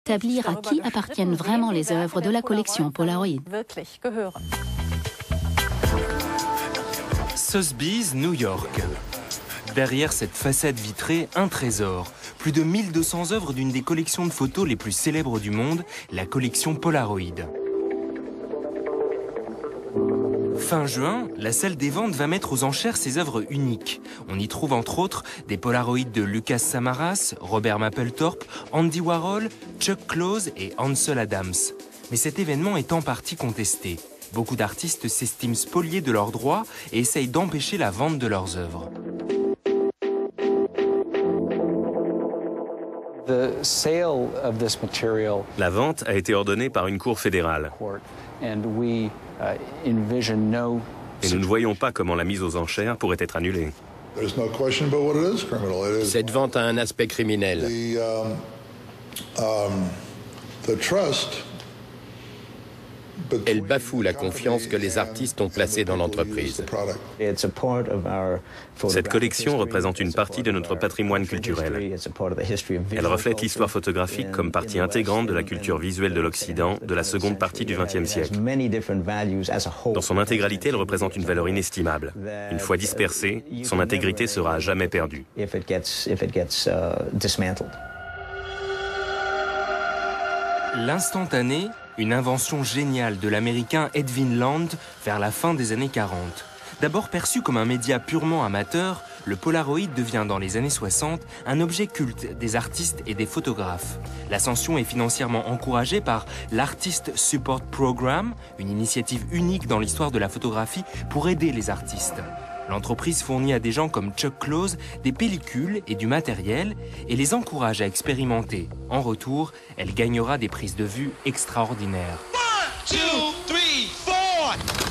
établir à qui appartiennent vraiment les œuvres de la collection Polaroid. Sotheby's, New York. Derrière cette façade vitrée, un trésor. Plus de 1200 œuvres d'une des collections de photos les plus célèbres du monde, la collection Polaroid. Fin juin, la salle des ventes va mettre aux enchères ses œuvres uniques. On y trouve entre autres des Polaroids de Lucas Samaras, Robert Mapplethorpe, Andy Warhol, Chuck Close et Ansel Adams. Mais cet événement est en partie contesté. Beaucoup d'artistes s'estiment spoliés de leurs droits et essayent d'empêcher la vente de leurs œuvres. La vente a été ordonnée par une cour fédérale. Et nous ne voyons pas comment la mise aux enchères pourrait être annulée. Cette vente a un aspect criminel. Elle bafoue la confiance que les artistes ont placée dans l'entreprise. Cette collection représente une partie de notre patrimoine culturel. Elle reflète l'histoire photographique comme partie intégrante de la culture visuelle de l'Occident de la seconde partie du XXe siècle. Dans son intégralité, elle représente une valeur inestimable. Une fois dispersée, son intégrité sera à jamais perdue. L'instantané, une invention géniale de l'américain Edwin Land vers la fin des années 40. D'abord perçu comme un média purement amateur, le Polaroid devient dans les années 60 un objet culte des artistes et des photographes. L'ascension est financièrement encouragée par l'Artist Support Program, une initiative unique dans l'histoire de la photographie pour aider les artistes. L'entreprise fournit à des gens comme Chuck Close des pellicules et du matériel et les encourage à expérimenter. En retour, elle gagnera des prises de vue extraordinaires. 1, 2, 3, 4.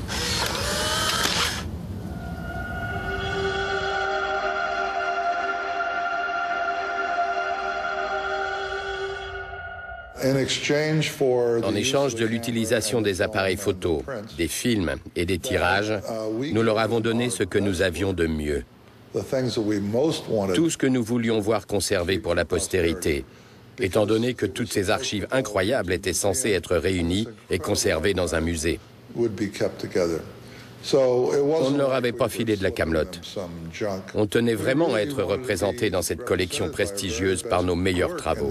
En échange de l'utilisation des appareils photo, des films et des tirages, nous leur avons donné ce que nous avions de mieux. Tout ce que nous voulions voir conservé pour la postérité, étant donné que toutes ces archives incroyables étaient censées être réunies et conservées dans un musée. On ne leur avait pas filé de la camelote. On tenait vraiment à être représentés dans cette collection prestigieuse par nos meilleurs travaux.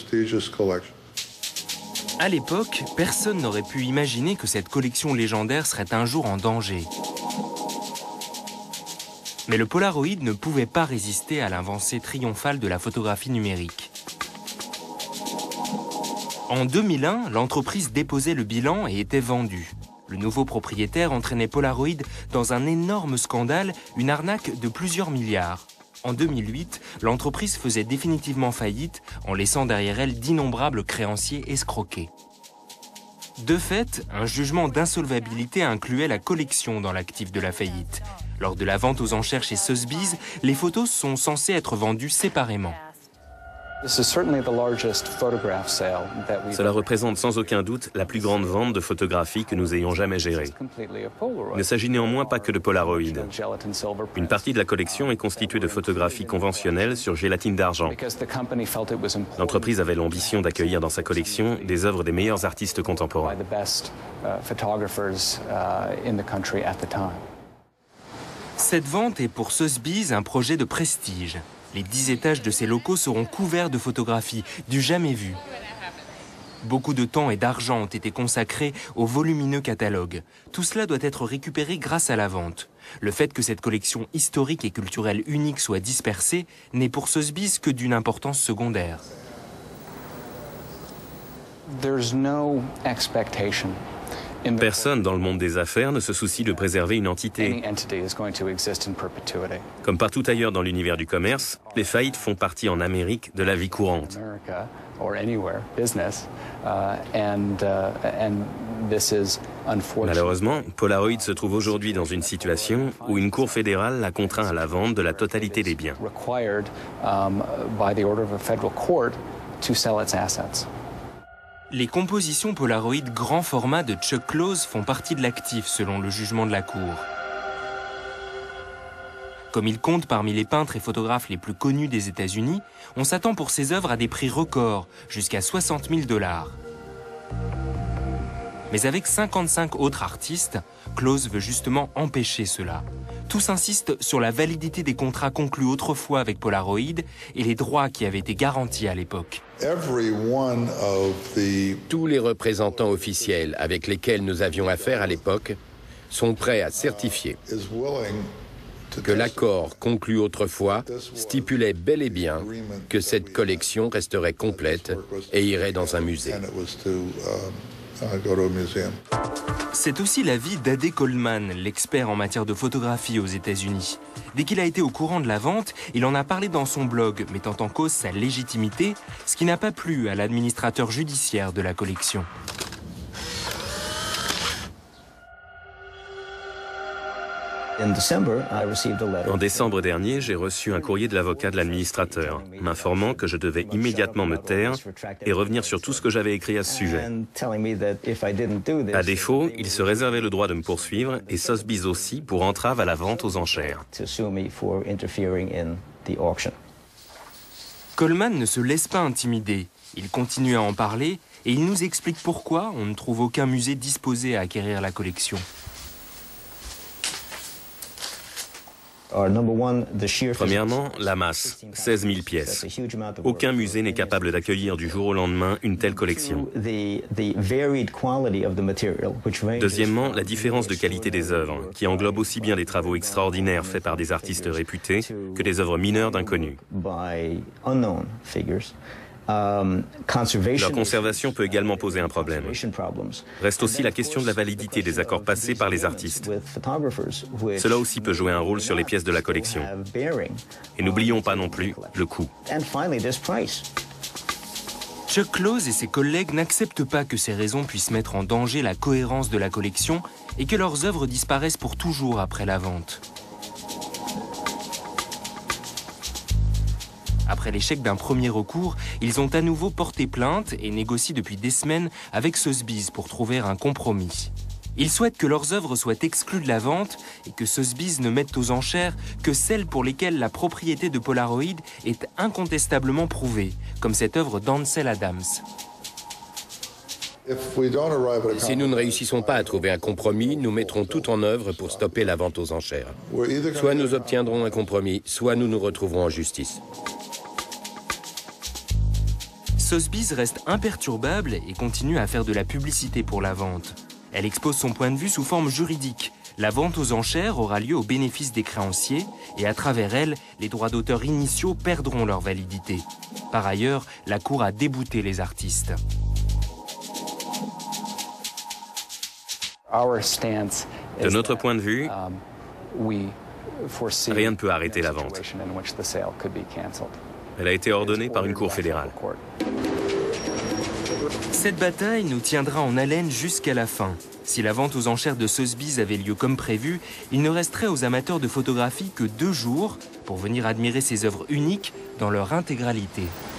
À l'époque, personne n'aurait pu imaginer que cette collection légendaire serait un jour en danger. Mais le Polaroid ne pouvait pas résister à l'avancée triomphale de la photographie numérique. En 2001, l'entreprise déposait le bilan et était vendue. Le nouveau propriétaire entraînait Polaroid dans un énorme scandale, une arnaque de plusieurs milliards. En 2008, l'entreprise faisait définitivement faillite en laissant derrière elle d'innombrables créanciers escroqués. De fait, un jugement d'insolvabilité incluait la collection dans l'actif de la faillite. Lors de la vente aux enchères chez Sotheby's, les photos sont censées être vendues séparément. Cela représente sans aucun doute la plus grande vente de photographies que nous ayons jamais gérée. Il ne s'agit néanmoins pas que de Polaroid. Une partie de la collection est constituée de photographies conventionnelles sur gélatine d'argent. L'entreprise avait l'ambition d'accueillir dans sa collection des œuvres des meilleurs artistes contemporains. Cette vente est pour Sotheby's un projet de prestige. Les 10 étages de ces locaux seront couverts de photographies, du jamais vu. Beaucoup de temps et d'argent ont été consacrés au volumineux catalogue. Tout cela doit être récupéré grâce à la vente. Le fait que cette collection historique et culturelle unique soit dispersée n'est pour Sotheby's que d'une importance secondaire. Personne dans le monde des affaires ne se soucie de préserver une entité. Comme partout ailleurs dans l'univers du commerce, les faillites font partie en Amérique de la vie courante. Malheureusement, Polaroid se trouve aujourd'hui dans une situation où une cour fédérale l'a contraint à la vente de la totalité des biens. Les compositions Polaroid grand format de Chuck Close font partie de l'actif selon le jugement de la Cour. Comme il compte parmi les peintres et photographes les plus connus des États-Unis, on s'attend pour ses œuvres à des prix records, jusqu'à 60 000 $. Mais avec 55 autres artistes, Close veut justement empêcher cela. Tous insistent sur la validité des contrats conclus autrefois avec Polaroid et les droits qui avaient été garantis à l'époque. Tous les représentants officiels avec lesquels nous avions affaire à l'époque sont prêts à certifier que l'accord conclu autrefois stipulait bel et bien que cette collection resterait complète et irait dans un musée. C'est aussi l'avis d'Ade Coleman, l'expert en matière de photographie aux États-Unis. Dès qu'il a été au courant de la vente, il en a parlé dans son blog, mettant en cause sa légitimité, ce qui n'a pas plu à l'administrateur judiciaire de la collection. En décembre dernier, j'ai reçu un courrier de l'avocat de l'administrateur, m'informant que je devais immédiatement me taire et revenir sur tout ce que j'avais écrit à ce sujet. À défaut, il se réservait le droit de me poursuivre et Sotheby's aussi pour entrave à la vente aux enchères. Coleman ne se laisse pas intimider. Il continue à en parler et il nous explique pourquoi on ne trouve aucun musée disposé à acquérir la collection. Premièrement, la masse, 16 000 pièces. Aucun musée n'est capable d'accueillir du jour au lendemain une telle collection. Deuxièmement, la différence de qualité des œuvres, qui englobe aussi bien des travaux extraordinaires faits par des artistes réputés que des œuvres mineures d'inconnus. Leur conservation peut également poser un problème. Reste aussi la question de la validité des accords passés par les artistes. Cela aussi peut jouer un rôle sur les pièces de la collection. Et n'oublions pas non plus le coût. Chuck Close et ses collègues n'acceptent pas que ces raisons puissent mettre en danger la cohérence de la collection et que leurs œuvres disparaissent pour toujours après la vente. Après l'échec d'un premier recours, ils ont à nouveau porté plainte et négocient depuis des semaines avec Sotheby's pour trouver un compromis. Ils souhaitent que leurs œuvres soient exclues de la vente et que Sotheby's ne mette aux enchères que celles pour lesquelles la propriété de Polaroid est incontestablement prouvée, comme cette œuvre d'Ansel Adams. Si nous ne réussissons pas à trouver un compromis, nous mettrons tout en œuvre pour stopper la vente aux enchères. Soit nous obtiendrons un compromis, soit nous nous retrouverons en justice. Sotheby's reste imperturbable et continue à faire de la publicité pour la vente. Elle expose son point de vue sous forme juridique. La vente aux enchères aura lieu au bénéfice des créanciers et à travers elle, les droits d'auteur initiaux perdront leur validité. Par ailleurs, la Cour a débouté les artistes. De notre point de vue, rien ne peut arrêter la vente. Elle a été ordonnée par une cour fédérale. Cette bataille nous tiendra en haleine jusqu'à la fin. Si la vente aux enchères de Sotheby's avait lieu comme prévu, il ne resterait aux amateurs de photographie que 2 jours pour venir admirer ces œuvres uniques dans leur intégralité.